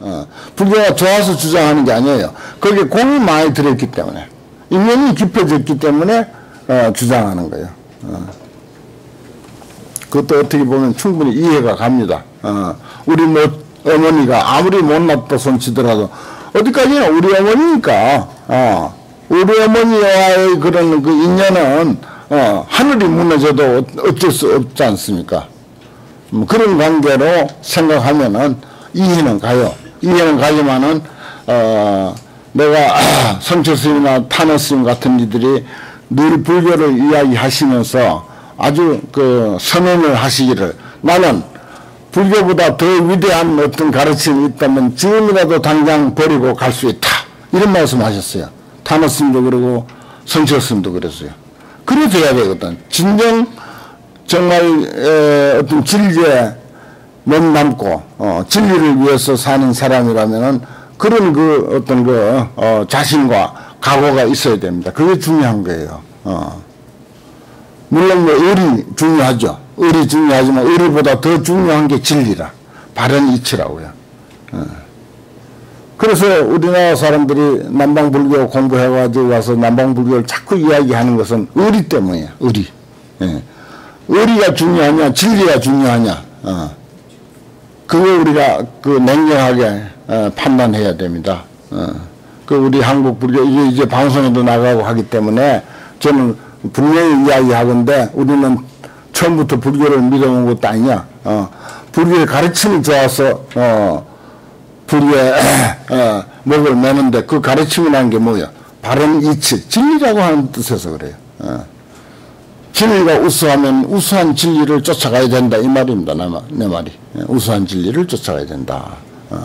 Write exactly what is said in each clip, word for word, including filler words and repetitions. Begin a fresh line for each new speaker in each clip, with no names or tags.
어, 불교가 좋아서 주장하는 게 아니에요. 거기에 공이 많이 들어있기 때문에, 인연이 깊어졌기 때문에 어, 주장하는 거예요. 어. 그것도 어떻게 보면 충분히 이해가 갑니다. 어, 우리 뭐 어머니가 아무리 못났다 손치더라도 어디까지나 우리 어머니니까, 어, 우리 어머니와의 그런 그 인연은 어, 하늘이 무너져도 어쩔 수 없지 않습니까? 음, 그런 관계로 생각하면은 이해는 가요. 이해는 가지만은 어, 내가 성철 스님이나 탄원 스님 같은 이들이 늘 불교를 이야기하시면서 아주 그 선언을 하시기를, 나는 불교보다 더 위대한 어떤 가르침이 있다면 지금이라도 당장 버리고 갈 수 있다, 이런 말씀하셨어요. 탄원 스님도 그러고 성철 스님도 그랬어요. 그래서 해야 되거든. 진정 정말 에, 어떤 진리에 몸 남고 어, 진리를 위해서 사는 사람이라면은 그런 그 어떤 그 어, 자신과 각오가 있어야 됩니다. 그게 중요한 거예요. 어. 물론 뭐 의리 중요하죠. 의리 중요하지만 의리보다 더 중요한 게 진리라, 바른 이치라고요. 어. 그래서 우리나라 사람들이 남방불교 공부해가지고 와서 남방불교를 자꾸 이야기하는 것은 의리 때문이에요. 의리. 예. 의리가 중요하냐 진리가 중요하냐, 어. 그거 우리가 그 냉정하게 어, 판단해야 됩니다. 어. 그 우리 한국 불교 이제, 이제 방송에도 나가고 하기 때문에 저는 분명히 이야기하건데, 우리는 처음부터 불교를 믿어온 것도 아니냐. 어. 불교의 가르침이 좋아서 어, 불교에 어, 목을 매는데, 그 가르침이라는 게 뭐야? 바른 이치, 진리라고 하는 뜻에서 그래요. 어. 진리가 우수하면 우수한 진리를 쫓아가야 된다, 이 말입니다. 내, 말, 내 말이. 우수한 진리를 쫓아가야 된다. 어.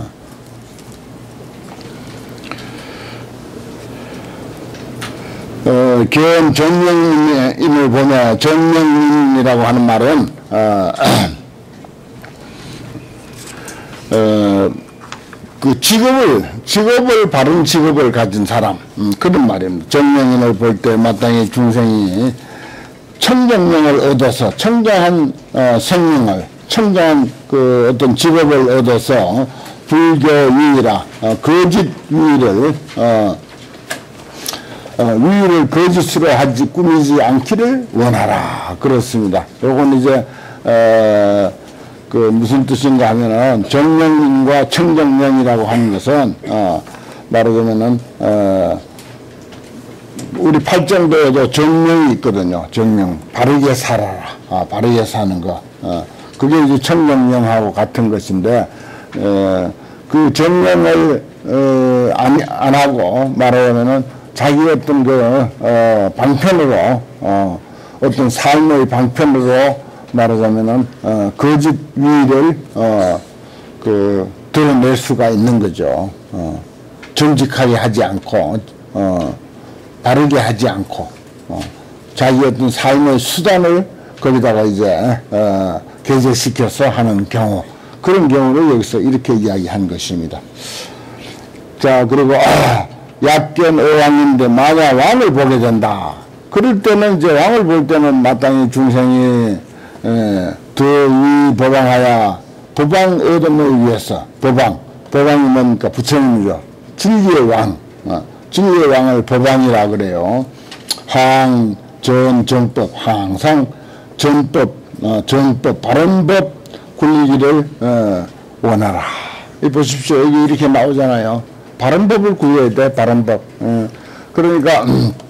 어, 교원 정명님을 보면, 정명님이라고 하는 말은 어, 어, 그 직업을 직업을 바른 직업을 가진 사람, 음, 그런 말입니다. 정명인을 볼 때 마땅히 중생이 청정명을 얻어서 청정한 어, 생명을, 청정한 그 어떤 직업을 얻어서 불교 유의라, 어, 거짓 유의를 어, 어, 유의를 거짓으로 하지 꾸미지 않기를 원하라, 그렇습니다. 요건 이제 어, 그 무슨 뜻인가 하면은, 정명인과 청정명이라고 하는 것은 어, 말하자면은 어, 우리 팔정도에도 정명이 있거든요. 정명, 바르게 살아라, 아, 바르게 사는 거, 어, 그게 이제 청정명하고 같은 것인데, 어, 그 정명을 어, 안, 안 하고 말하자면은 자기 어떤 그 어, 방편으로 어, 어떤 삶의 방편으로 말하자면은 어, 거짓 위를 어, 그 드러낼 수가 있는 거죠. 어, 정직하게 하지 않고 어, 바르게 하지 않고 어, 자기 어떤 삶의 수단을 거기다가 이제 어, 개재시켜서 하는 경우, 그런 경우를 여기서 이렇게 이야기한 것입니다. 자, 그리고 아, 약견 어왕인데 만약 왕을 보게 된다. 그럴 때는 이제 왕을 볼 때는 마땅히 중생이 에, 더위 법왕하야, 법왕 얻음을 위해서, 법왕, 법왕이 뭡니까? 부처님이죠. 진리의 왕, 어, 진리의 왕을 법왕이라 그래요. 항, 전, 정법, 항상 전법, 어, 정법, 바른 법 굴리기를 어, 원하라. 이 보십시오. 여기 이렇게 나오잖아요. 바른 법을 구해야 돼, 바른 법. 어, 그러니까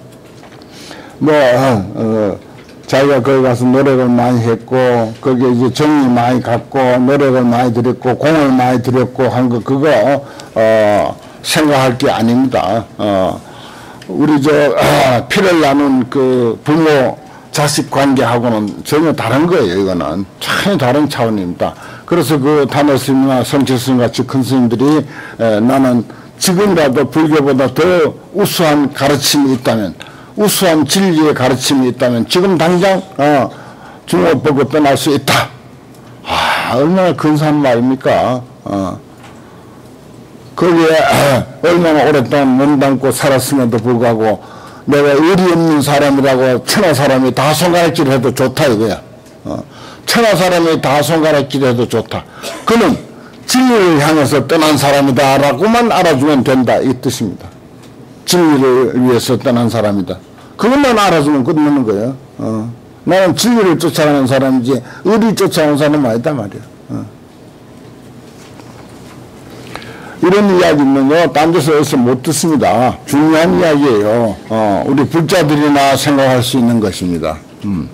뭐 어, 어, 자기가 거기 가서 노력을 많이 했고, 거기에 이제 정이 많이 갔고, 노력을 많이 들였고, 공을 많이 들였고 한 거, 그거 어, 생각할 게 아닙니다. 어, 우리 저 어, 피를 나눈 그 부모 자식 관계하고는 전혀 다른 거예요. 이거는 전혀 다른 차원입니다. 그래서 그 탄원 스님이나 성철 스님 같이 큰 스님들이 에, 나는 지금이라도 불교보다 더 우수한 가르침이 있다면, 우수한 진리의 가르침이 있다면 지금 당장 어, 중국 보고 떠날 수 있다. 아, 얼마나 근사한 말입니까? 어. 거기에 어, 얼마나 오랫동안 몸담고 살았음에도 불구하고 내가 의리 없는 사람이라고 천하 사람이 다 손가락질 해도 좋다 이거야. 어. 천하 사람이 다 손가락질 해도 좋다. 그는 진리를 향해서 떠난 사람이다라고만 알아주면 된다 이 뜻입니다. 진리를 위해서 떠난 사람이다. 그것만 알아주면 끝나는 거예요. 어. 나는 진리를 쫓아가는 사람이지 의리 쫓아가는 사람은 아니다 말이야. 어. 이런 이야기는요, 딴 데서 어디서 못 듣습니다. 중요한 이야기예요. 어, 우리 불자들이나 생각할 수 있는 것입니다. 음.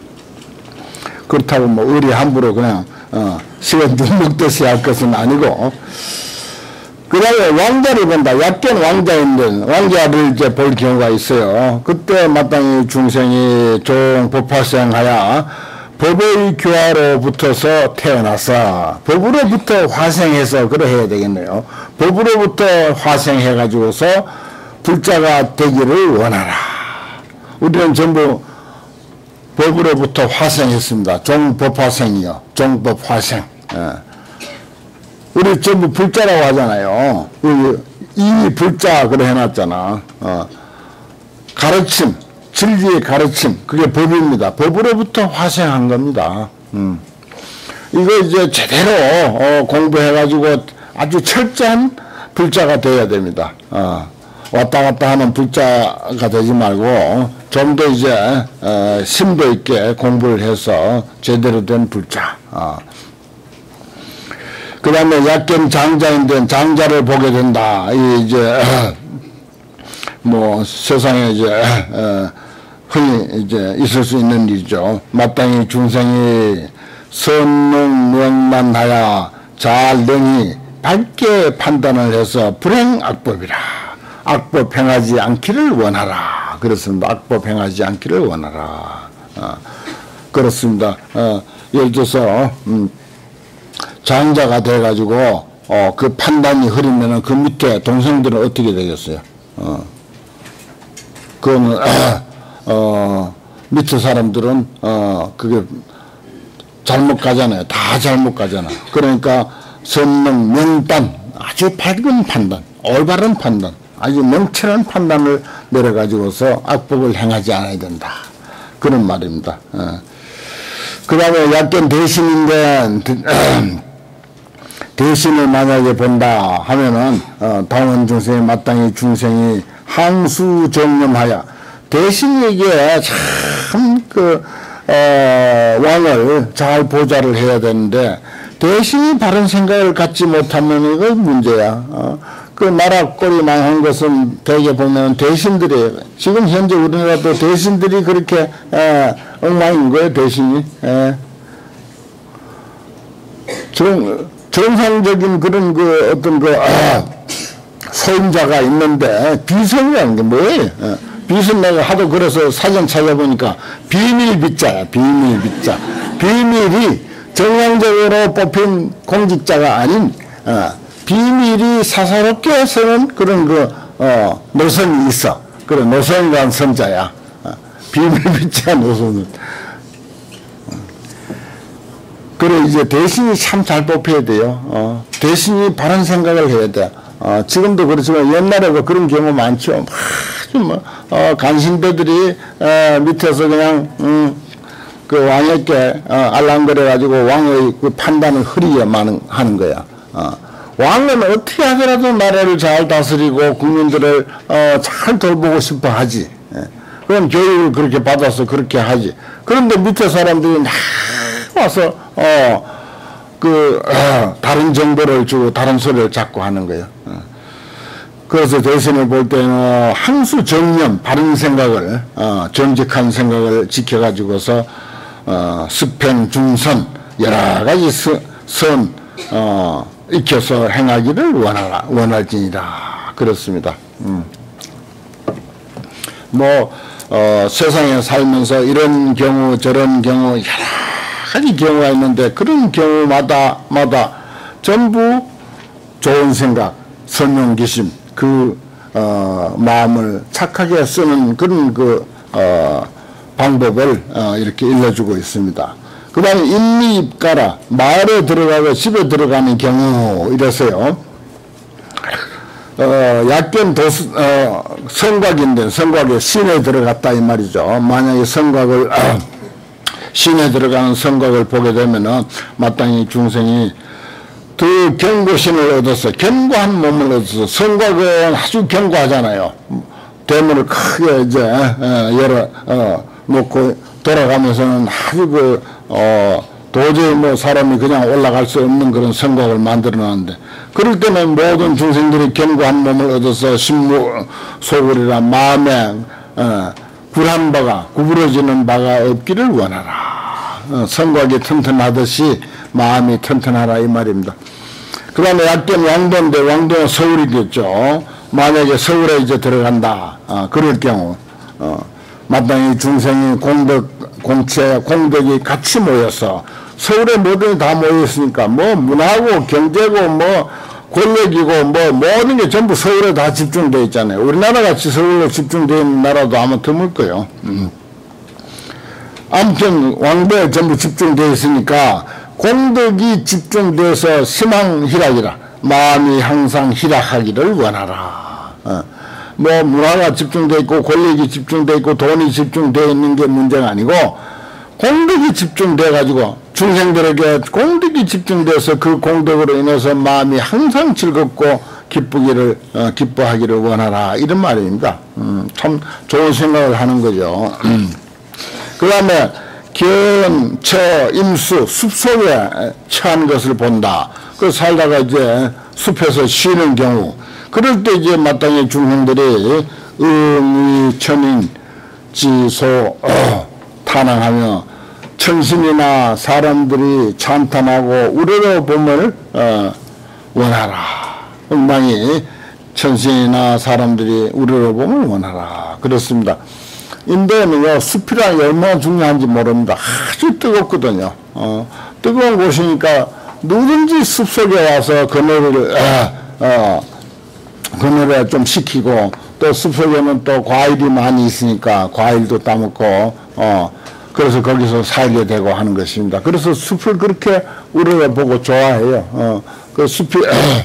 그렇다고 뭐 의리 함부로 그냥 어, 시간 좀 먹듯이 할 것은 아니고. 그 다음에 왕자를 본다. 약견 왕자인데 왕자를 이제 볼 경우가 있어요. 그때 마땅히 중생이 종법화생하여 법의 교화로부터서 태어나서 법으로부터 화생해서 그래 해야 되겠네요. 법으로부터 화생해가지고서 불자가 되기를 원하라. 우리는 전부 법으로부터 화생했습니다. 종법화생이요. 종법화생. 예. 우리 전부 불자라고 하잖아요. 이미 불자 그래 해놨잖아. 어. 가르침, 진리의 가르침, 그게 법입니다. 법으로부터 화생한 겁니다. 음. 이거 이제 제대로 어, 공부해가지고 아주 철저한 불자가 되어야 됩니다. 어. 왔다 갔다 하는 불자가 되지 말고 좀 더 이제 어, 심도 있게 공부를 해서 제대로 된 불자. 어. 그 다음에 약견 장자인데 장자를 보게 된다. 이 이제 뭐 세상에 이제 흔히 이제 있을 수 있는 일이죠. 마땅히 중생이 선능명만하여 잘 능히 밝게 판단을 해서 불행 악법이라. 악법 행하지 않기를 원하라. 그렇습니다. 악법 행하지 않기를 원하라. 어, 그렇습니다. 어, 예를 들어서 음, 장자가 돼가지고 어, 그 판단이 흐리면은 그 밑에 동생들은 어떻게 되겠어요? 어, 그거는 어, 밑에 사람들은 어, 그게 잘못 가잖아요. 다 잘못 가잖아. 그러니까 선능 명단, 아주 밝은 판단, 올바른 판단, 아주 명철한 판단을 내려가지고서 악법을 행하지 않아야 된다. 그런 말입니다. 어. 그 다음에 약견 대신인데 대신을 만약에 본다 하면은 어, 당원 중생이 마땅히 중생이 항수정념하여 대신에게 참 그 어, 왕을 잘 보좌를 해야 되는데 대신이 바른 생각을 갖지 못하면 이거 문제야. 어, 그 나라 꼴이 망한 것은 대개 보면 대신들이 지금 현재 우리나라도 대신들이 그렇게 에, 엉망인 거예요. 대신이 에. 정, 정상적인 그런 그 어떤 그 아, 소임자가 있는데 비선이라는 게 뭐예요? 에. 비선 내가 하도 그래서 사전 찾아보니까 비밀 빗자야. 비밀 빗자. 비밀이 정상적으로 뽑힌 공직자가 아닌 어, 비밀이 사사롭게 쓰는 그런 그 어, 노선이 있어. 그런 노선이라는 선자야. 어, 비밀 빗자 노선은. 그래 이제 대신이 참 잘 뽑혀야 돼요. 어, 대신이 바른 생각을 해야 돼. 어, 지금도 그렇지만 옛날에도 그런 경우 많죠. 아주 뭐 어, 간신배들이 어, 밑에서 그냥 음, 그 왕에게 어, 알랑거려가지고 왕의 그 판단을 흐리게만 하는 거야. 어. 왕은 어떻게 하더라도 나라를 잘 다스리고 국민들을 어, 잘 돌보고 싶어 하지. 예. 그럼 교육을 그렇게 받아서 그렇게 하지. 그런데 밑에 사람들이 막 와서 어, 그 어, 다른 정보를 주고 다른 소리를 자꾸 하는 거예요. 어. 그래서 대신을 볼 때는 항수 정념, 바른 생각을 어, 정직한 생각을 지켜가지고서 어, 스팽, 중선 여러 가지 서, 선 어, 익혀서 행하기를 원하라, 원할지니라. 그렇습니다. 음. 뭐, 어, 세상에 살면서 이런 경우, 저런 경우, 여러 가지 경우가 있는데, 그런 경우마다, 마다 전부 좋은 생각, 선용기심, 그, 어, 마음을 착하게 쓰는 그런 그, 어, 방법을, 어, 이렇게 일러주고 있습니다. 그 다음에 인미입가라, 마을에 들어가고 집에 들어가는 경우, 이래서요. 어, 약견 도수, 어, 성곽인데, 성곽에 신에 들어갔다, 이 말이죠. 만약에 성곽을, 어, 신에 들어가는 성곽을 보게 되면은, 마땅히 중생이 더 견고신을 얻어서 견고한 몸을 얻어서 성곽은 아주 견고하잖아요. 대문을 크게 이제 열어 어, 놓고 돌아가면서는 아주 그 어, 도저히 뭐 사람이 그냥 올라갈 수 없는 그런 성곽을 만들어 놨는데, 그럴 때는 모든 중생들이 견고한 몸을 얻어서 심무 소굴이라 마음에 어, 굴한 바가 구부러지는 바가 없기를 원하라. 어, 성곽이 튼튼하듯이 마음이 튼튼하라 이 말입니다. 그 다음에 약견 왕도인데 왕도는 서울이겠죠. 만약에 서울에 이제 들어간다. 어, 그럴 경우 어, 마땅히 중생이 공덕, 공채, 공덕이 같이 모여서 서울에 모든 다 모였으니까 뭐 문화고 경제고 뭐 권력이고 뭐 모든 게 전부 서울에 다 집중되어 있잖아요. 우리나라 같이 서울로 집중되어 있는 나라도 아마 드물 거예요. 음. 아무튼 왕도에 전부 집중되어 있으니까 공덕이 집중돼서 심왕 희락이라, 마음이 항상 희락하기를 원하라. 어. 뭐 문화가 집중되어 있고 권력이 집중되어 있고 돈이 집중되어 있는 게 문제가 아니고 공덕이 집중돼 가지고 중생들에게 공덕이 집중돼서 그 공덕으로 인해서 마음이 항상 즐겁고 기쁘기를 어, 기뻐하기를 원하라 이런 말입니다. 음, 참 좋은 생각을 하는 거죠. 음. 그 다음에 견, 처, 임수, 숲속에 처한 것을 본다. 그 살다가 이제 숲에서 쉬는 경우, 그럴 때 이제 마땅히 중생들이 응의, 천인, 지소, 어, 탄항하며 천신이나 사람들이 찬탄하고 우러러봄을 어, 원하라. 엉망이 천신이나 사람들이 우러러봄을 원하라. 그렇습니다. 인도에는요, 숲이라는 게 얼마나 중요한지 모릅니다. 아주 뜨겁거든요. 어, 뜨거운 곳이니까 누구든지 숲속에 와서 그늘을 어, 어, 그늘에 좀 식히고, 또 숲속에는 또 과일이 많이 있으니까 과일도 따먹고 어, 그래서 거기서 살게 되고 하는 것입니다. 그래서 숲을 그렇게 우러러보고 좋아해요. 어, 그 숲이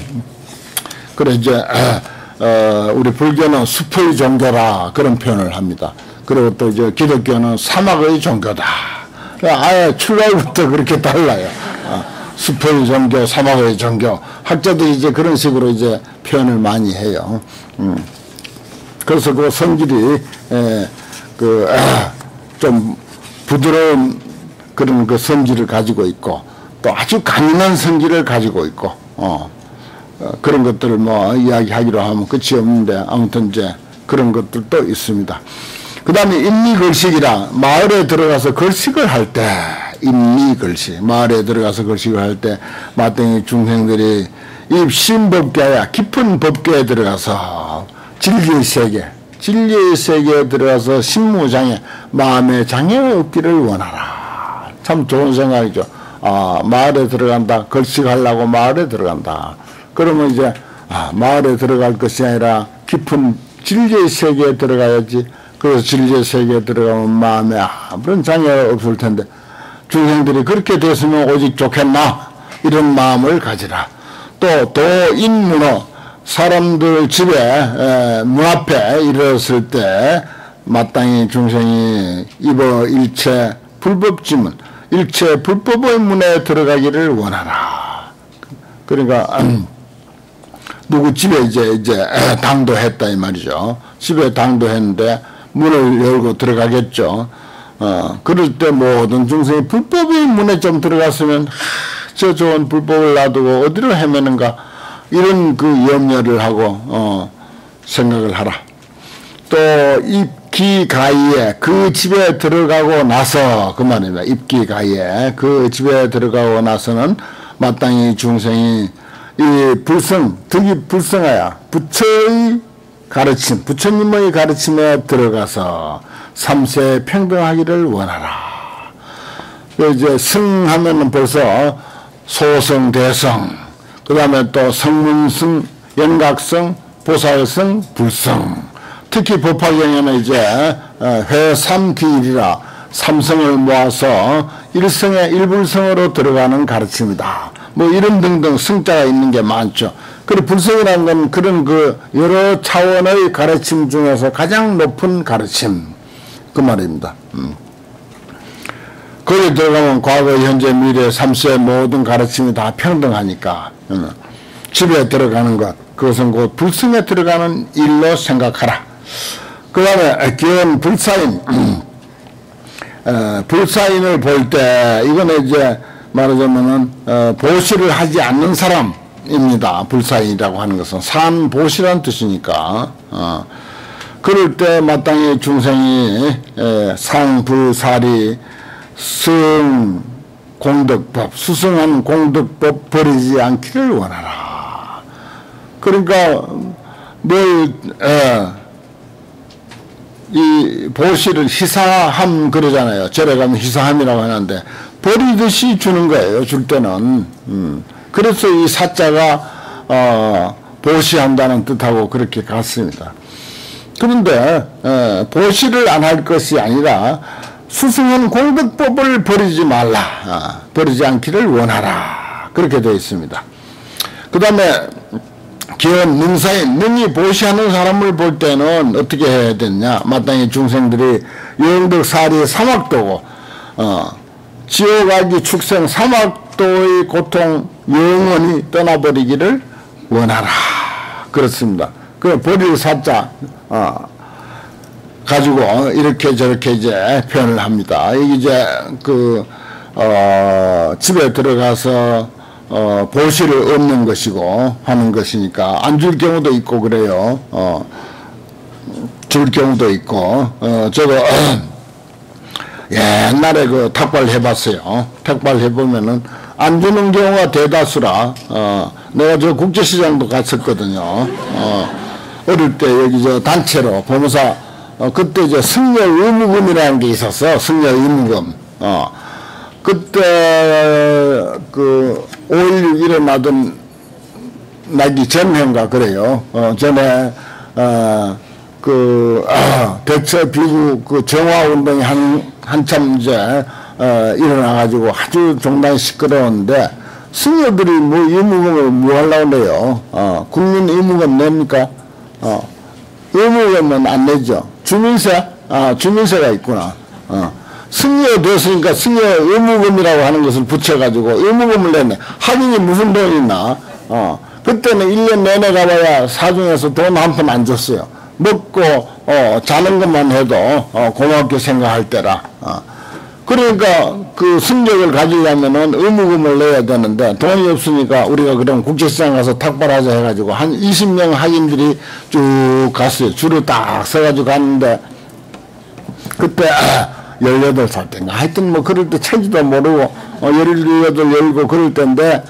그래 이제 어, 우리 불교는 숲의 종교라 그런 표현을 합니다. 그리고 또 이제 기독교는 사막의 종교다. 아예 출발부터 그렇게 달라요. 어, 숲의 종교, 사막의 종교. 학자들이 이제 그런 식으로 이제 표현을 많이 해요. 음. 그래서 그 성질이 에, 그, 아, 좀 부드러운 그런 그 성질을 가지고 있고, 또 아주 강인한 성질을 가지고 있고, 어, 어 그런 것들을 뭐 이야기하기로 하면 끝이 없는데, 아무튼 이제 그런 것들도 있습니다. 그 다음에 임미걸식이라, 마을에 들어가서 걸식을 할 때, 임미걸식, 마을에 들어가서 걸식을 할 때, 마땅히 중생들이 입신법계야, 깊은 법계에 들어가서 진리의 세계, 진리의 세계에 들어가서 신무장애, 마음의 장애가 없기를 원하라. 참 좋은 생각이죠. 아, 마을에 들어간다. 걸식하려고 마을에 들어간다. 그러면 이제 아, 마을에 들어갈 것이 아니라 깊은 진리의 세계에 들어가야지. 그래서 진리의 세계에 들어가면 마음에 아무런 장애가 없을 텐데, 중생들이 그렇게 됐으면 오직 좋겠나? 이런 마음을 가지라. 또 도인문어, 사람들 집에 에, 문 앞에 이르렀을 때 마땅히 중생이 입어 일체 불법지문, 일체 불법의 문에 들어가기를 원하라. 그러니까 음, 누구 집에 이제 이제 당도했다 이 말이죠. 집에 당도했는데 문을 열고 들어가겠죠. 어, 그럴 때 모든 중생이 불법의 문에 좀 들어갔으면 하, 저 좋은 불법을 놔두고 어디로 헤매는가, 이런 그 염려를 하고 어, 생각을 하라. 또 입기가이에, 그 집에 들어가고 나서, 그 말입니다. 입기가이에 그 집에 들어가고 나서는 마땅히 중생이 이 불성, 득이 불성하야 부처의 가르침, 부처님의 가르침에 들어가서 삼세 평등하기를 원하라. 이제 승하면은 벌써 소성, 대성, 그 다음에 또 성문성, 연각성, 보살성, 불성. 특히 법화경에는 이제 회삼귀일이라 삼성을 모아서 일성의 일불성으로 들어가는 가르침이다. 뭐 이런 등등 성자가 있는 게 많죠. 그리고 불성이라는 건 그런 그 여러 차원의 가르침 중에서 가장 높은 가르침, 그 말입니다. 음. 거기 들어가면 과거, 현재, 미래, 삼세 모든 가르침이 다 평등하니까 어, 집에 들어가는 것, 그것은 곧 불승에 들어가는 일로 생각하라. 그 다음에 기원 불사인, 어, 불사인을 볼 때 이거는 이제 말하자면은 어, 보시를 하지 않는 사람입니다. 불사인이라고 하는 것은 산보시란 뜻이니까. 어. 그럴 때 마땅히 중생이 에, 상불사리 승 공덕법, 수승한 공덕법 버리지 않기를 원하라. 그러니까 뭘 에, 이 보시를 희사함 그러잖아요. 절에 가면 희사함이라고 하는데 버리듯이 주는 거예요. 줄 때는. 음. 그래서 이 사자가 어, 보시한다는 뜻하고 그렇게 갔습니다. 그런데 에, 보시를 안 할 것이 아니라 수승한 공덕법을 버리지 말라. 아, 버리지 않기를 원하라. 그렇게 되어 있습니다. 그 다음에 기원 능사인, 능히 보시하는 사람을 볼 때는 어떻게 해야 되냐. 마땅히 중생들이 영덕 사리 사막도고 어, 지옥악이 축생 사막도의 고통 영원히 떠나버리기를 원하라. 그렇습니다. 그 버릴 사자 어, 가지고 이렇게 저렇게 이제 표현을 합니다. 이제 그 어, 집에 들어가서 어, 보시를 얻는 것이고 하는 것이니까 안 줄 경우도 있고 그래요. 어, 줄 경우도 있고 어, 저거 어, 옛날에 그 탁발 해봤어요. 탁발 해보면은 안 주는 경우가 대다수라. 어, 내가 저 국제시장도 갔었거든요. 어, 어릴 때 여기 저 단체로 법무사 어, 그때 이제 승려 의무금이라는 게 있었어. 승려 의무금. 어, 그때 그 오일육 일어나던 나기 전인가 그래요. 어, 전에 어, 그 아, 대처 비구 그 정화 운동이 한 한참 이제 어, 일어나가지고 아주 종단이 시끄러웠는데 승려들이 뭐 의무금을 뭐 하려고 그래요. 어, 국민 의무금 냅니까? 어, 의무금은 안 내죠. 주민세? 아, 주민세가 있구나. 어. 승려 됐으니까 승려 의무금이라고 하는 것을 붙여가지고 의무금을 내네. 하긴이 무슨 돈이 있나? 어. 그때는 일 년 내내 가봐야 사중에서 돈 한 푼 안 줬어요. 먹고, 어, 자는 것만 해도, 어, 고맙게 생각할 때라. 어. 그러니까 그 승력을 가지려면은 의무금을 내야 되는데 돈이 없으니까 우리가 그럼 국제시장 가서 탁발하자 해가지고 한 이십 명 학인들이 쭉 갔어요. 줄을 딱 서가지고 갔는데 그때 아, 열여덟 살 때인가 하여튼 뭐 그럴 때 체지도 모르고 어, 열여덟, 열고 그럴 때인데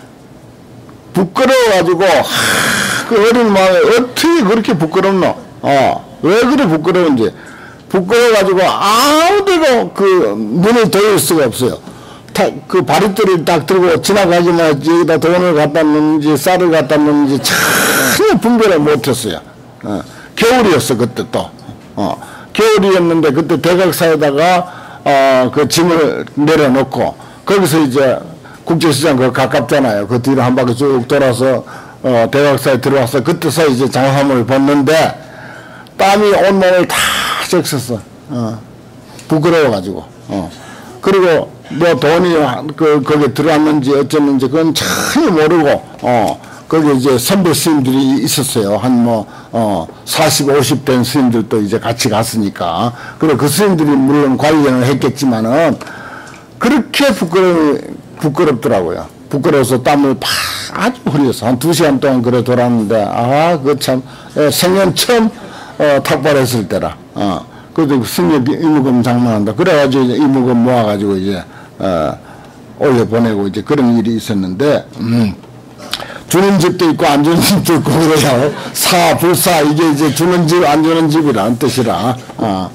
부끄러워가지고 하, 그 어린 마음에 어떻게 그렇게 부끄럽노? 어, 왜 그래 부끄러운지. 부끄러워가지고 아무데도 그 눈을 돌릴 수가 없어요. 타, 그 바리떼를 딱 들고 지나가지만 여기다 돈을 갖다 놓는지 쌀을 갖다 놓는지 전혀 분별을 못했어요. 어, 겨울이었어 그때 또. 어, 겨울이었는데 그때 대각사에다가 어, 그 짐을 내려놓고 거기서 이제 국제시장 그 가깝잖아요. 그 뒤로 한 바퀴 쭉 돌아서 어, 대각사에 들어와서 그때서 이제 장화함을 벗는데 땀이 온몸을 다 적셨어. 어. 부끄러워가지고. 어. 그리고 뭐 돈이 그 거기에 들어왔는지 어쩌는지 그건 전혀 모르고 어. 거기 이제 선배 스님들이 있었어요. 한 뭐 어, 사십, 오십 된 스님들도 이제 같이 갔으니까. 그리고 그 스님들이 물론 관리를 했겠지만은 그렇게 부끄러 부끄럽더라고요. 부끄러워서 땀을 팍 아주 흘렸어. 한 두 시간 동안 그래 돌았는데 아, 그 참 생년 처음 어, 탁발했을 때라. 어. 그래도 승려 의무금 장만한다. 그래가지고 이제 의무금 모아가지고 이제, 어, 올려보내고 이제 그런 일이 있었는데, 음, 주는 집도 있고 안 주는 집도 있고 그래요. 사, 불사, 이게 이제 주는 집, 안 주는 집이란 뜻이라, 어.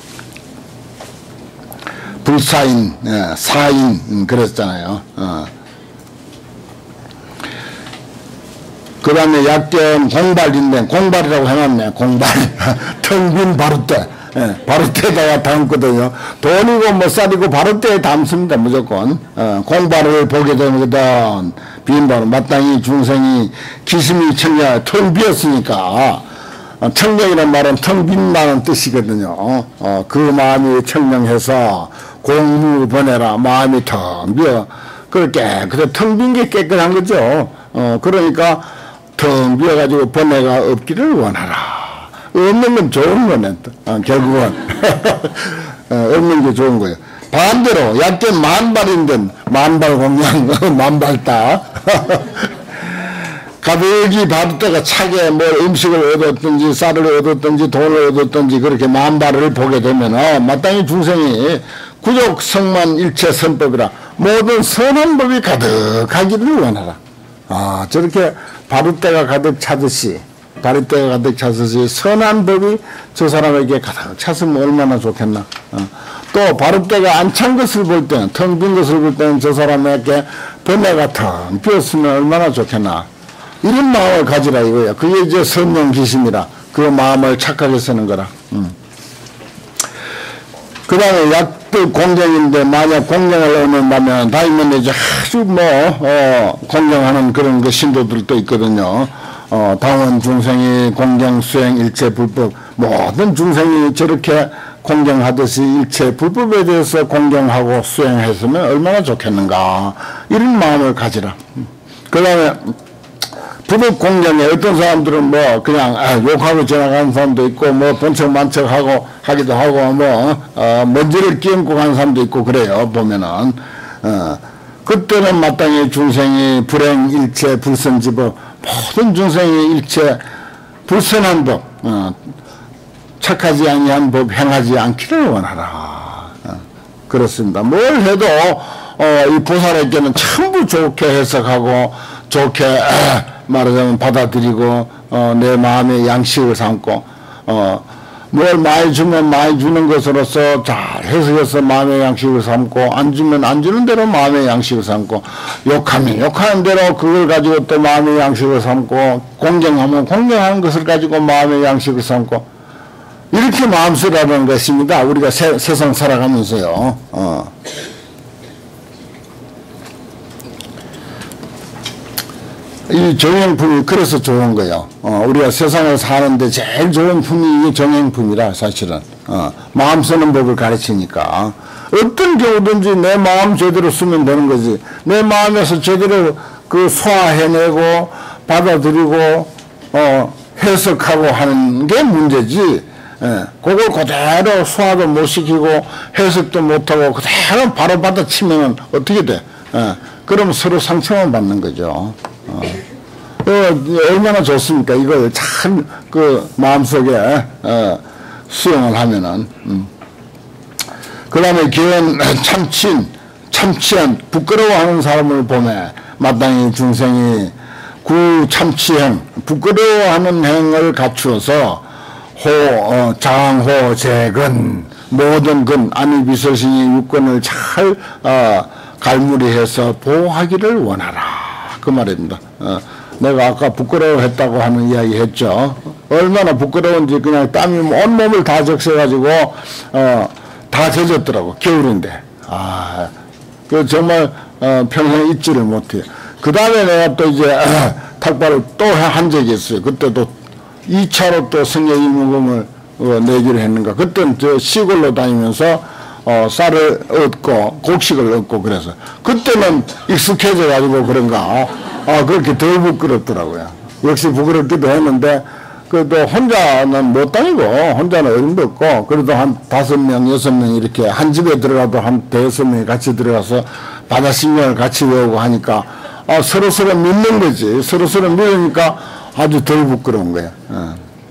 불사인, 예, 사인, 음, 그랬잖아요. 어. 그 다음에 약견 공발인데 공발이라고 해놨네. 공발. 텅 빈 바루떼. 예, 바루떼에다가 담거든요. 돈이고 뭐 쌀이고 바루떼에 담습니다. 무조건. 어, 공발을 보게 되거든. 빈 바루. 마땅히 중생이 기심이 청량, 텅 비었으니까. 어, 청량이란 말은 텅 빈다는 뜻이거든요. 어, 그 마음이 청량해서 공무 보내라. 마음이 텅 비어. 그렇게, 그래 텅 빈 게 깨끗한 거죠. 어, 그러니까 텅 비어가지고 번뇌가 없기를 원하라. 없는 건 좋은 거네, 어, 결국은. 어, 없는 게 좋은 거예요. 반대로, 약게 만발인데, 만발 공양, 만발다. 가득히 받았다가 차게 뭐 음식을 얻었든지, 쌀을 얻었든지, 돈을 얻었든지, 그렇게 만발을 보게 되면, 어, 마땅히 중생이 구족 성만 일체 선법이라, 모든 선한 법이 가득하기를 원하라. 아, 저렇게 바르때가 가득 차듯이, 바르때가 가득 차듯이 선한 법이 저 사람에게 가득 찼으면 얼마나 좋겠나. 어. 또 바르때가 안 찬 것을 볼 때는, 텅 빈 것을 볼 때는 저 사람에게 번뇌가 텅 비었으면 얼마나 좋겠나. 이런 마음을 가지라 이거야. 그게 이제 선명기심이라. 그 마음을 착하게 쓰는 거라. 음. 그 다음에 약도 공경인데, 만약 공경을 얻는다면, 다이면 이제 아주 뭐, 어, 공경하는 그런 그 신도들도 있거든요. 어, 당원 중생이 공경 수행 일체 불법, 모든 중생이 저렇게 공경하듯이 일체 불법에 대해서 공경하고 수행했으면 얼마나 좋겠는가. 이런 마음을 가지라. 그 다음에, 부득 공경에 어떤 사람들은 뭐 그냥 아, 욕하고 지나가는 사람도 있고 뭐 본척 만척하고 하기도 하고 뭐 어, 먼지를 끼얹고 가는 사람도 있고 그래요. 보면은 어, 그때는 마땅히 중생이 불행 일체 불선지법, 모든 중생이 일체 불선한 법, 어, 착하지 아니한 법 행하지 않기를 원하라. 어, 그렇습니다. 뭘 해도 어, 이 보살에게는 전부 좋게 해석하고 좋게 아, 말하자면 받아들이고 어, 내 마음의 양식을 삼고 어, 뭘 많이 주면 많이 주는 것으로서 잘 해석해서 마음의 양식을 삼고 안 주면 안 주는 대로 마음의 양식을 삼고 욕하면 욕하는 대로 그걸 가지고 또 마음의 양식을 삼고 공경하면 공경하는 것을 가지고 마음의 양식을 삼고 이렇게 마음쓰라는 것입니다. 우리가 세, 세상 살아가면서요. 어. 이 정행품이 그래서 좋은 거예요. 어, 우리가 세상을 사는데 제일 좋은 품이 이 정행품이라 사실은. 어, 마음 쓰는 법을 가르치니까. 어떤 경우든지 내 마음 제대로 쓰면 되는 거지. 내 마음에서 제대로 그 소화해내고 받아들이고 어, 해석하고 하는 게 문제지. 예, 그걸 그대로 소화도 못 시키고 해석도 못하고 그대로 바로 받아치면 어떻게 돼? 예, 그럼 서로 상처만 받는 거죠. 어. 어, 얼마나 좋습니까? 이걸 참, 그, 마음속에, 어, 수용을 하면은, 음. 그 다음에 기원 참친, 참치한, 부끄러워하는 사람을 보매, 마땅히 중생이 구 참치행, 부끄러워하는 행을 갖추어서, 호, 어, 장호, 재근, 모든 근, 아니비서신이 육근을 잘, 어, 갈무리해서 보호하기를 원하라. 그 말입니다. 어, 내가 아까 부끄러워했다고 하는 이야기 했죠. 얼마나 부끄러운지 그냥 땀이 온몸을 다 적셔가지고, 어, 다 젖었더라고. 겨울인데. 아, 그 정말, 어, 평생 잊지를 못해요. 그 다음에 내가 또 이제, 어, 탁발을 또 한 적이 있어요. 그때도 이 차로 또 성례임금을 어, 내기로 했는가. 그때는 저 시골로 다니면서 어, 쌀을 얻고, 곡식을 얻고, 그래서. 그때는 익숙해져가지고 그런가, 아, 그렇게 덜 부끄럽더라고요. 역시 부끄럽기도 했는데, 그래도 혼자는 못 다니고, 혼자는 어림도 없고, 그래도 한 다섯 명, 여섯 명 이렇게 한 집에 들어가도 한 대여섯 명이 같이 들어가서 바다신경을 같이 외우고 하니까, 아, 서로서로 믿는 거지. 서로서로 믿으니까 아주 덜 부끄러운 거야. 어.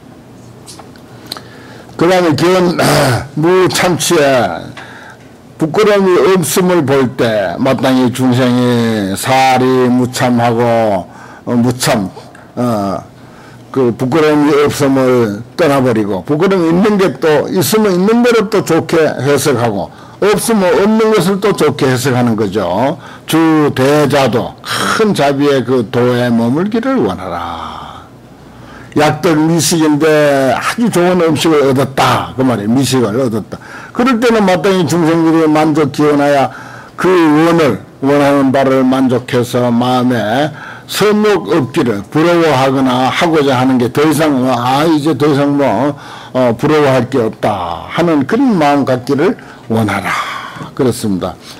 그 다음에 기원, 무참치에, 부끄러움이 없음을 볼 때 마땅히 중생이 사리 무참하고 어, 무참 어, 그 부끄러움이 없음을 떠나버리고 부끄러움이 있는 게 또 있으면 있는 대로 또 좋게 해석하고 없으면 없는 것을 또 좋게 해석하는 거죠. 주 대자도 큰 자비의 그 도에 머물기를 원하라. 약들 미식인데 아주 좋은 음식을 얻었다. 그 말이에요. 미식을 얻었다. 그럴 때는 마땅히 중생들이 만족 기원하여 그 원을, 원하는 바를 만족해서 마음에 선욕 없기를 부러워하거나 하고자 하는 게 더 이상, 아, 이제 더 이상 뭐, 어, 부러워할 게 없다 하는 그런 마음 갖기를 원하라. 그렇습니다.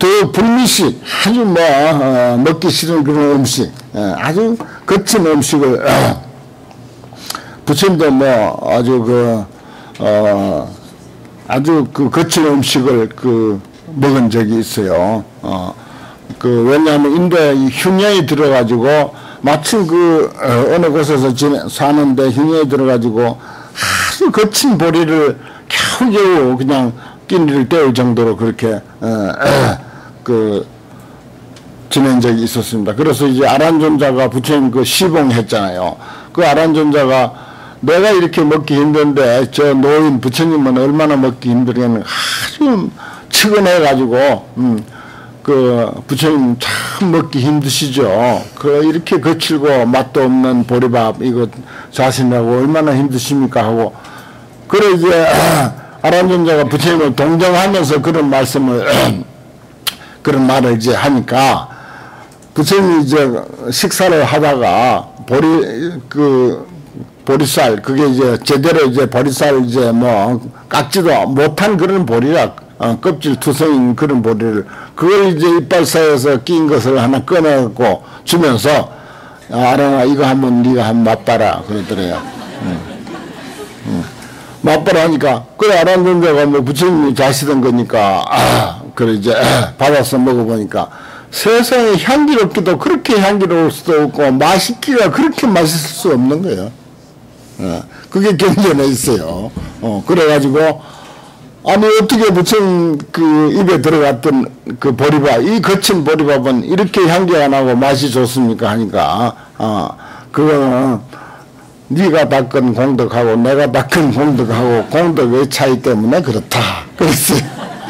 더 불미식, 아주 뭐, 어, 먹기 싫은 그런 음식, 예, 아주 거친 음식을, 어, 부처님도 뭐, 아주 그, 어, 아주 그 거친 음식을 그, 먹은 적이 있어요. 어, 그, 왜냐하면 인도에 흉년이 들어가지고, 마침 그, 어, 어느 곳에서 지내, 사는데 흉년이 들어가지고, 아주 거친 보리를 겨우겨우 그냥 끼니를 때울 정도로 그렇게, 어, 어, 그, 지낸 적이 있었습니다. 그래서 이제 아란존자가 부처님 그 시봉했잖아요. 그 아란존자가 내가 이렇게 먹기 힘든데 저 노인 부처님은 얼마나 먹기 힘들겠는가 아주 측은해가지고, 음, 그, 부처님 참 먹기 힘드시죠. 그, 이렇게 거칠고 맛도 없는 보리밥, 이거 자신하고 얼마나 힘드십니까 하고, 그래, 이제, 아란존자가 부처님을 동정하면서 그런 말씀을, 그런 말을 이제 하니까, 부처님이 이제 식사를 하다가, 보리, 그, 보리쌀, 그게 이제 제대로 이제 보리쌀 이제 뭐, 깎지도 못한 그런 보리라, 어, 껍질 투성인 그런 보리를, 그걸 이제 이빨 사이에서 낀 것을 하나 꺼내갖고 주면서, 아란아, 이거 한번 네가 한번 맛봐라. 그러더래요. 응. 응. 맛봐라 하니까, 그래, 아란존자가 뭐 부처님이 자시던 거니까, 아, 그래, 이제, 받아서 먹어보니까, 세상에 향기롭기도 그렇게 향기로울 수도 없고, 맛있기가 그렇게 맛있을 수 없는 거예요. 어, 그게 경전에 있어요. 어, 그래가지고, 아니, 어떻게 부처님 그 입에 들어갔던 그 보리밥, 이 거친 보리밥은 이렇게 향기가 나고 맛이 좋습니까? 하니까, 어, 그거는 네가 닦은 공덕하고 내가 닦은 공덕하고 공덕의 차이 때문에 그렇다. 그랬어요.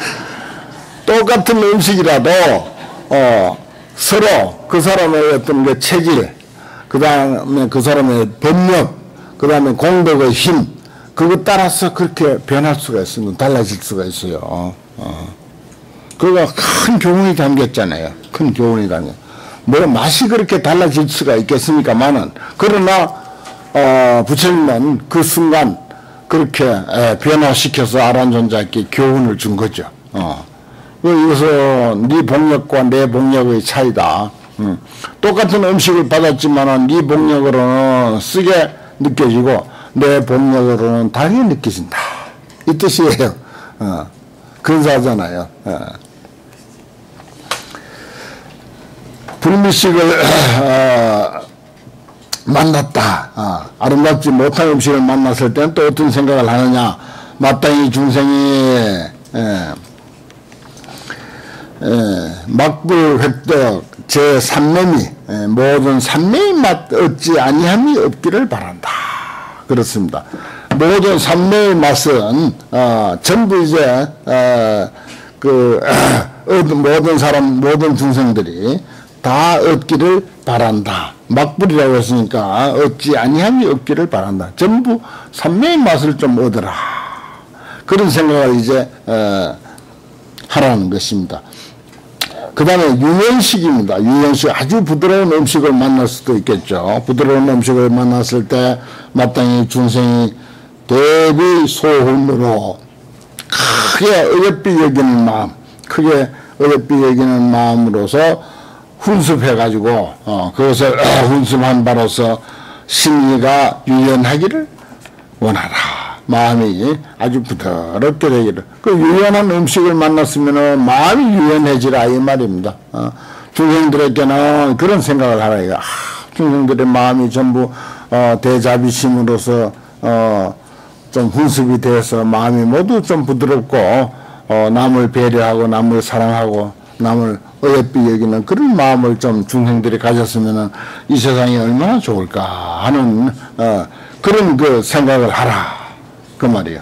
똑같은 음식이라도, 어, 서로 그 사람의 어떤 그 체질, 그 다음에 그 사람의 법력, 그 다음에 공덕의 힘, 그거 따라서 그렇게 변할 수가 있습니다. 달라질 수가 있어요. 어. 그거 큰 교훈이 담겼잖아요. 큰 교훈이 담겨. 뭐 맛이 그렇게 달라질 수가 있겠습니까만은, 그러나 어, 부처님은 그 순간 그렇게 에, 변화시켜서 아란존자에게 교훈을 준 거죠. 어. 이것은 네 복력과 내 복력의 차이다. 음. 똑같은 음식을 받았지만은 네 복력으로는 쓰게 느껴지고 내 복력으로는 다르게 느껴진다. 이 뜻이에요. 어. 근사하잖아요. 어. 불미식을 어, 만났다. 어. 아름답지 못한 음식을 만났을 때는 또 어떤 생각을 하느냐. 마땅히 중생이 예. 예, 막불 획득 제 삼매미 예, 모든 삼매의 맛 얻지 아니함이 없기를 바란다. 그렇습니다. 모든 삼매의 맛은 어, 전부 이제 어, 그 모든 사람 모든 중생들이 다 얻기를 바란다. 막불이라고 했으니까 얻지 아니함이 없기를 바란다. 전부 삼매의 맛을 좀 얻어라. 그런 생각을 이제 어, 하라는 것입니다. 그 다음에 유연식입니다. 유연식, 아주 부드러운 음식을 만날 수도 있겠죠. 부드러운 음식을 만났을 때 마땅히 중생이 대비 소훈으로 크게 어여삐 여기는 마음, 크게 어여삐 여기는 마음으로서 훈습해가지고 어, 그것을 어, 훈습한 바로서 심리가 유연하기를 원하라. 마음이 아주 부드럽게 되기를. 그 유연한 음식을 만났으면 마음이 유연해지라 이 말입니다. 어, 중생들에게는 그런 생각을 하라 이거. 아, 중생들의 마음이 전부 어, 대자비심으로서 어, 좀 훈습이 돼서 마음이 모두 좀 부드럽고 어, 남을 배려하고 남을 사랑하고 남을 어여삐 여기는 그런 마음을 좀 중생들이 가졌으면 이 세상이 얼마나 좋을까 하는 어, 그런 그 생각을 하라. 그 말이에요.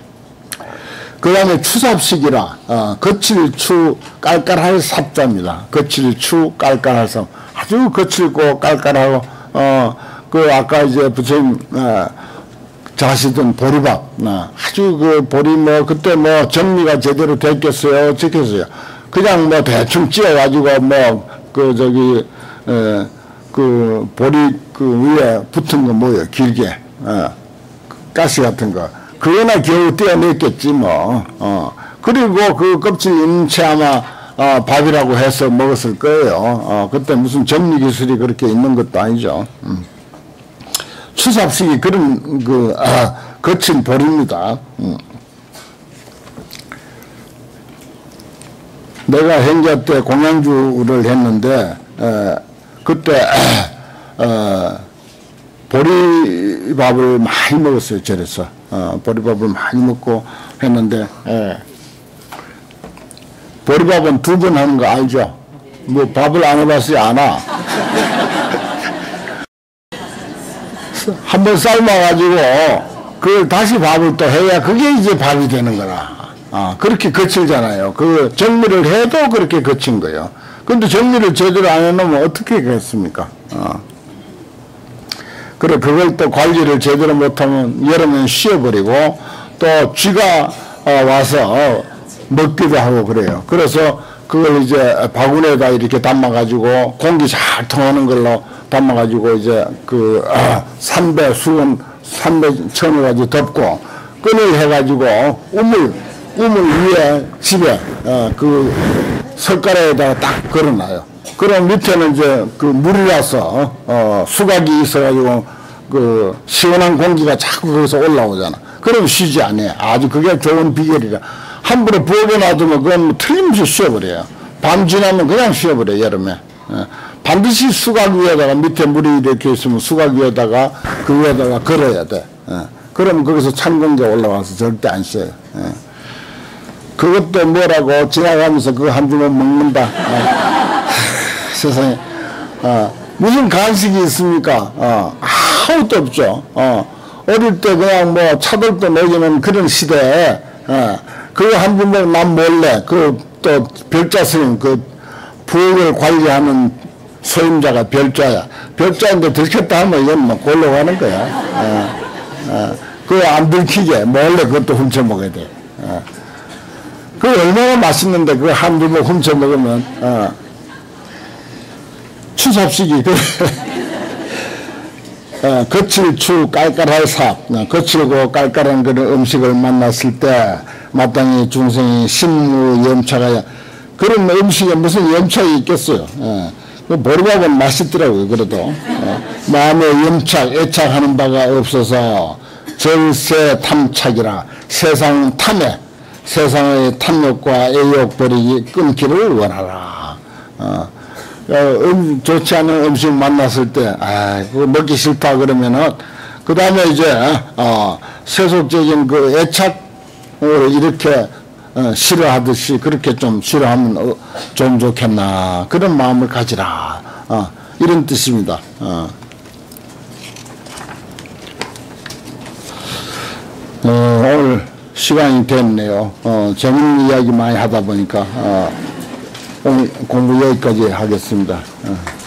그 다음에 추삽식이라, 어, 거칠추 깔깔할 삽자입니다. 거칠추 깔깔할 삽. 아주 거칠고 깔깔하고, 어, 그 아까 이제 부처님, 어, 자시던 보리밥, 어, 아주 그 보리 뭐, 그때 뭐 정리가 제대로 됐겠어요? 어떻겠어요? 그냥 뭐 대충 찧어가지고 뭐, 그 저기, 어, 그 보리 그 위에 붙은 거 뭐예요? 길게, 어, 가시 같은 거. 그거나 겨우 떼어냈겠지 뭐. 어. 그리고 그 껍질 있는 채 아마 어, 밥이라고 해서 먹었을 거예요. 어, 그때 무슨 정리 기술이 그렇게 있는 것도 아니죠. 음. 추삽식이 그런 그 아, 거친 벌입니다. 음. 내가 행자 때 공양주를 했는데 에, 그때 어, 보리밥을 많이 먹었어요. 절에서 어, 보리밥을 많이 먹고 했는데 에, 보리밥은 두 번 하는 거 알죠? 뭐 밥을 안 해봤어요? 안 와. 한 번 삶아가지고 그걸 다시 밥을 또 해야 그게 이제 밥이 되는 거라. 아, 그렇게 거칠잖아요. 그 정리를 해도 그렇게 거친 거예요. 근데 정리를 제대로 안 해놓으면 어떻게 하겠습니까? 아. 그래, 그걸 또 관리를 제대로 못하면 여름엔 쉬어버리고 또 쥐가 어, 와서 먹기도 하고 그래요. 그래서 그걸 이제 바구니에다 이렇게 담아가지고 공기 잘 통하는 걸로 담아가지고 이제 그 아, 삼배 수건 삼배 쳐넣어가지고 덮고 끈을 해가지고 우물 우물 위에 집에 어, 그 석가래에다가 딱 걸어놔요. 그럼 밑에는 이제 그 물이라서 어, 수각이 있어가지고 그 시원한 공기가 자꾸 거기서 올라오잖아. 그럼 쉬지 않아요. 아주 그게 좋은 비결이라. 함부로 부엌에 놔두면 그건 뭐 틀림없이 쉬어버려요. 밤 지나면 그냥 쉬어버려요. 여름에. 예. 반드시 수각 위에다가 밑에 물이 이렇게 있으면 수각 위에다가 그 위에다가 걸어야 돼. 예. 그러면 거기서 찬 공기가 올라와서 절대 안 쉬어요. 예. 그것도 뭐라고 지나가면서 그거 한 주먹 먹는다. 어. 세상에. 어. 무슨 간식이 있습니까? 어. 아무것도 없죠. 어. 어릴 때 그냥 뭐 차돌도 먹이는 그런 시대에 어. 그거 한 주먹 남 몰래 그 또 별자 스님 그 부엌을 관리하는 소임자가 별자야. 별자인데 들켰다 하면 이건 뭐 골로 가는 거야. 어. 어. 그거 안 들키게 몰래 그것도 훔쳐 먹어야 돼. 어. 그거 얼마나 맛있는데 그거 한 주먹 훔쳐 먹으면 어. 추삽식이 그 어, 거칠추 깔깔할 삽 어, 거칠고 깔깔한 그런 음식을 만났을 때 마땅히 중생이 신무 염차가 그런 음식에 무슨 염차가 있겠어요. 어. 그 보리밥은 맛있더라고요. 그래도 어. 마음에 염착 애착하는 바가 없어서 절세 탐착이라 세상 탐에 세상의 탐욕과 애욕 버리기 끊기를 원하라. 어. 음, 좋지 않은 음식 만났을 때, 아, 그거 먹기 싫다 그러면은, 그 다음에 이제, 어, 세속적인 그 애착으로 이렇게, 어, 싫어하듯이 그렇게 좀 싫어하면 어, 좀 좋겠나. 그런 마음을 가지라. 어, 이런 뜻입니다. 어. 어, 오늘 시간이 됐네요. 어, 재밌는 이야기 많이 하다 보니까, 어, 오늘 공부 여기까지 하겠습니다. 어.